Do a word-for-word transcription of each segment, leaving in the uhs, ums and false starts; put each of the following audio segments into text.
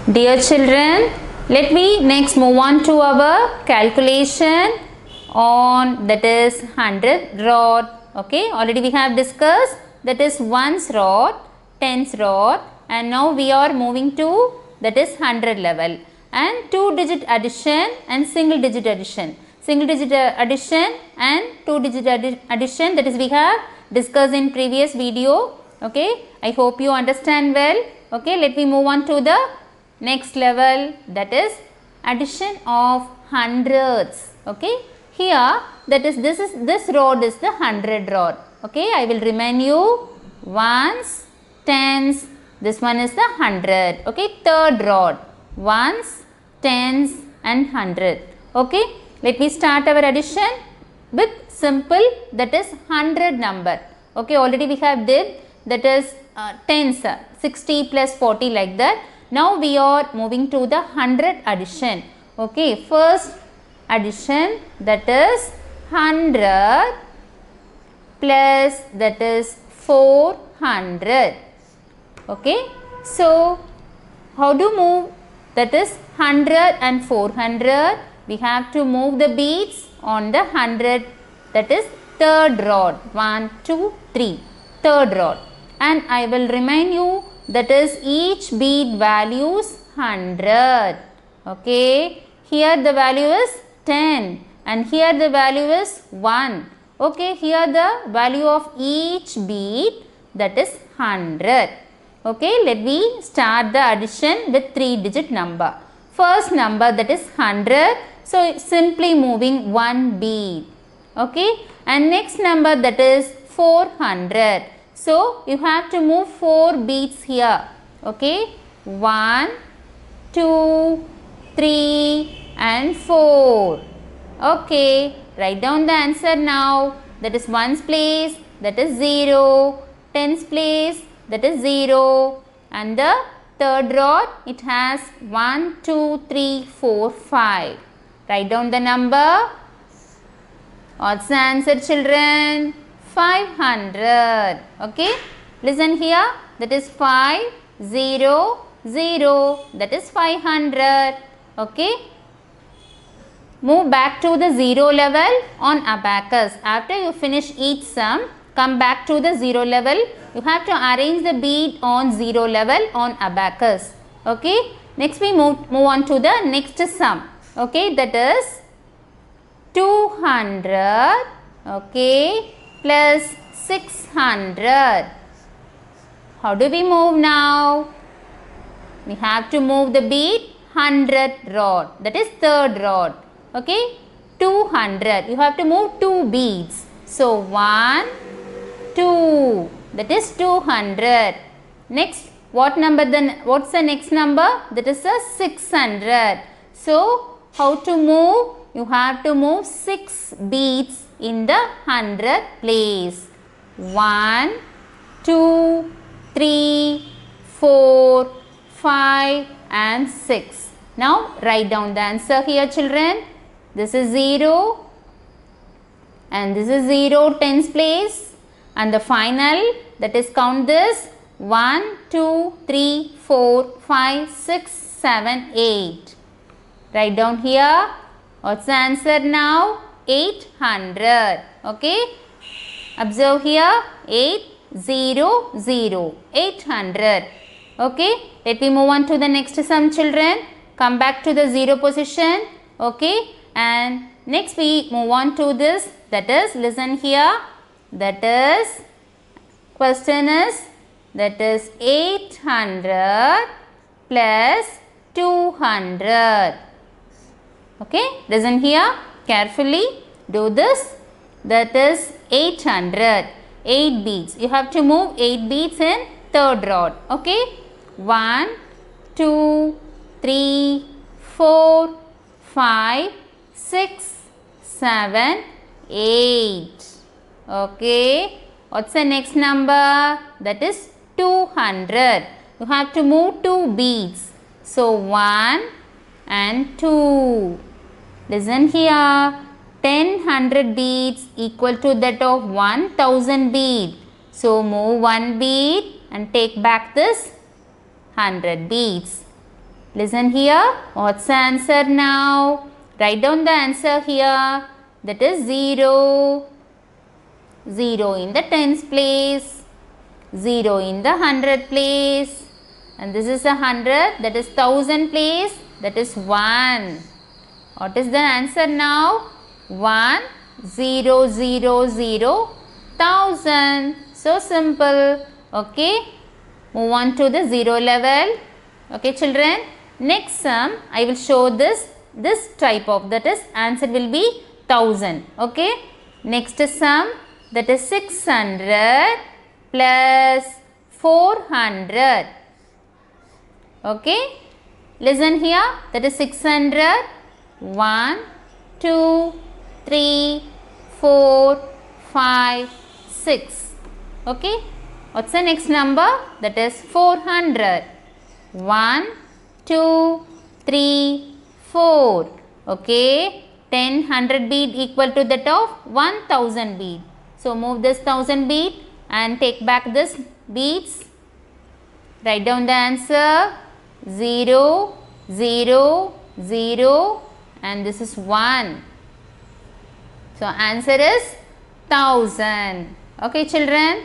Dear children, let me next move on to our calculation on that is hundredth rod. Okay, already we have discussed that is ones rod, tens rod, and now we are moving to that is hundred level and two digit addition and single digit addition. Single digit addition and two digit addi addition, that is we have discussed in previous video. Okay, I hope you understand well. Okay, let me move on to the next level, that is addition of hundreds. Okay, here that is this is this rod is the hundred rod. Okay, I will remind you ones, tens, this one is the hundred. Okay, third rod, ones, tens and hundred. Okay, let me start our addition with simple, that is hundred number. Okay, already we have did that is uh, tens, uh, sixty plus forty like that. Now we are moving to the hundred addition. Okay, first addition, that is hundred plus that is four hundred. Okay, so how to move that is hundred and four hundred? We have to move the beads on the hundred, that is third rod, one, two, three, third rod, and I will remind you that is each bead values hundred. Okay, here the value is ten and here the value is one. Okay, here the value of each bead, that is hundred. Okay, let me start the addition with three digit number. First number, that is hundred, so simply moving one bead. Okay, and next number, that is four hundred. So you have to move four beads here. Okay, one, two, three and four. Okay, write down the answer now. That is ones place, that is zero, tens place, that is zero, and the third rod it has one, two, three, four, five. Write down the number. What's the answer, children? five hundred. Okay, listen here, that is five, zero, zero, that is five hundred. Okay, move back to the zero level on abacus. After you finish each sum, come back to the zero level. You have to arrange the bead on zero level on abacus. Okay, next we move, move on to the next sum. Okay, that is two hundred. Okay, plus six hundred. How do we move now? We have to move the bead hundredth rod, that is third rod. Okay, two hundred. You have to move two beads. So one, two, that is two hundred. Next, what number then? What's the next number? That is a six hundred. So how to move? You have to move six beads in the hundred place. One, two, three, four, five and six. Now write down the answer here, children. This is zero and this is zero, tens place, and the final, that is count this one, two, three, four, five, six, seven, eight. Write down here. What's the answer now? eight hundred. Okay, observe here, eight, zero, zero, eight hundred. Okay, let me move on to the next sum, children. Come back to the zero position. Okay, and next we move on to this, that is, listen here, that is, question is, that is eight hundred plus two hundred. Okay, listen here carefully, do this, that is eight hundred, eight beads. You have to move eight beads in third rod. Okay, one, two, three, four, five, six, seven, eight. Okay, what's the next number? That is two hundred. You have to move two beads. So one and two. Listen here, ten hundred beads equal to that of one thousand bead. So move one bead and take back this hundred beads. Listen here. What's the answer now? Write down the answer here. That is zero. zero in the tens place. zero in the hundred place. And this is a hundred. That is thousand place. That is one. What is the answer now? one, zero, zero, zero, thousand. So simple. Okay. Move on to the zero level. Okay, children. Next sum, I will show this. This type of, that is, answer will be thousand. Okay. Next sum, that is six hundred plus four hundred. Okay. Listen here. That is six hundred. one, two, three, four, five, six. Okay. What's the next number? That is four hundred. one, two, three, four. Okay. ten, one hundred bead equal to that of one thousand bead. So, move this one thousand bead and take back this beads. Write down the answer. zero, zero, zero, and this is one. So, answer is one thousand. Okay, children.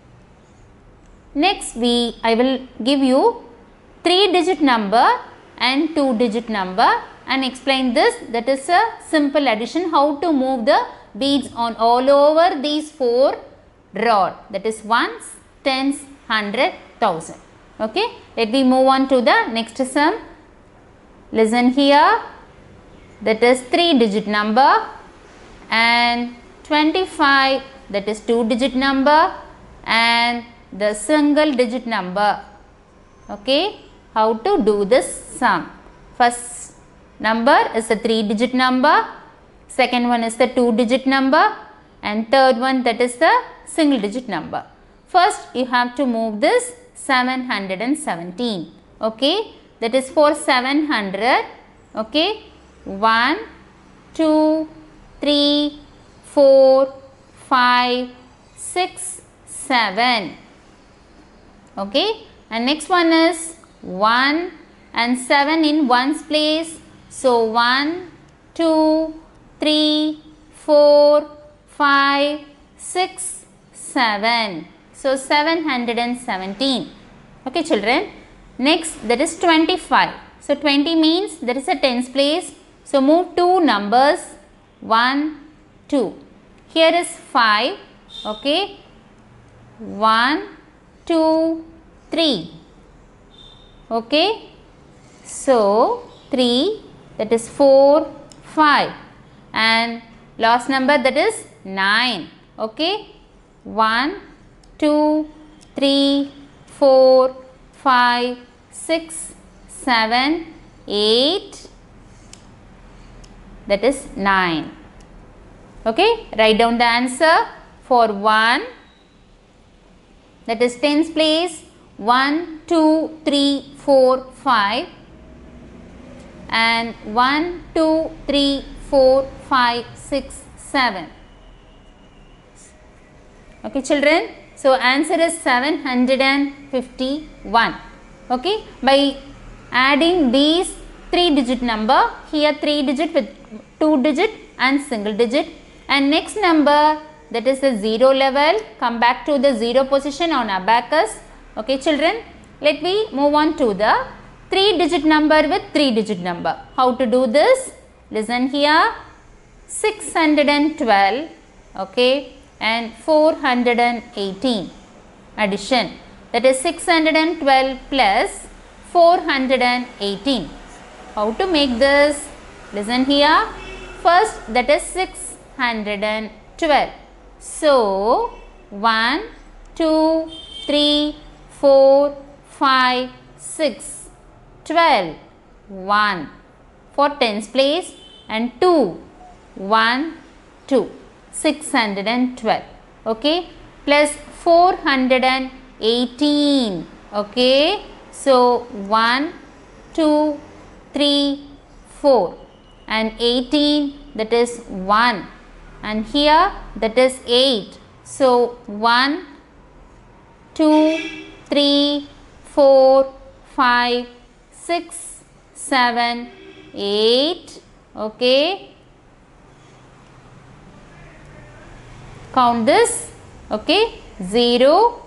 Next, we I will give you three digit number and two digit number and explain this. That is a simple addition, how to move the beads on all over these four rod. That is ones, tens, hundred, thousand. Okay. Let me move on to the next sum. Listen here. That is three digit number and twenty-five, that is two digit number, and the single digit number. Okay. How to do this sum? First number is the three digit number, second one is the two digit number, and third one, that is the single digit number. First you have to move this seven hundred seventeen. Okay. That is for seven hundred. Okay. one, two, three, four, five, six, seven. Okay. And next one is one and seven in ones place. So, one, two, three, four, five, six, seven. So, seven hundred seventeen. Okay, children. Next, that is twenty-five. So, twenty means there is a tens place. So, move two numbers, one, two. Here is five. Okay. one, two, three. Okay. So, three, that is four, five, and last number, that is nine. Okay. one, two, three, four, five, six, seven, eight, that is nine. Okay. Write down the answer for one, that is tens place, one, two, three, four, five, and one, two, three, four, five, six, seven. Okay, children. So, answer is seven hundred fifty-one. Okay. By adding these three digit number, here three digit with two digit and single digit, and next number, that is the zero level. Come back to the zero position on abacus. Okay, children. Let me move on to the three digit number with three digit number. How to do this? Listen here. six hundred twelve. Okay. And four hundred eighteen. Addition. That is six hundred twelve plus four hundred eighteen. How to make this? Listen here. First, that is six hundred twelve. So, one, two, three, four, five, six, twelve, one for tens place, and two, one, two, six hundred twelve. Okay. Plus four hundred eighteen. Okay. So, one, two, three, four, and eighteen, that is one, and here that is eight. So, one, two, three, four, five, six, seven, eight, okay. Count this, okay, zero,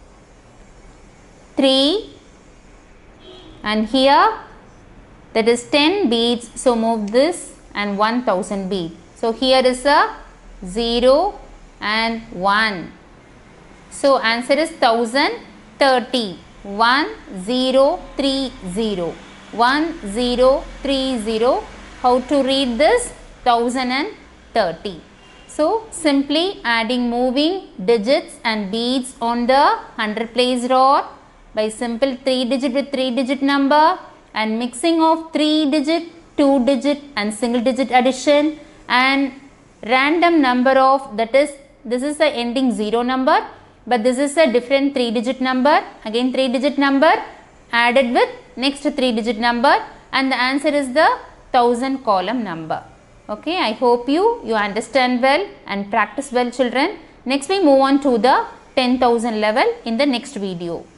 three, and here that is ten beads, so move this and one thousand bead. So here is a zero and one. So answer is one thousand thirty. one zero three zero. one zero three zero. How to read this? one thousand thirty. So simply adding moving digits and beads on the hundred place rod by simple three digit with three digit number and mixing of three digit, two digit and single digit addition and random number of, that is, this is the ending zero number, but this is a different three digit number, again three digit number added with next three digit number, and the answer is the thousand column number. Okay, I hope you, you understand well and practice well, children. Next we move on to the ten thousand level in the next video.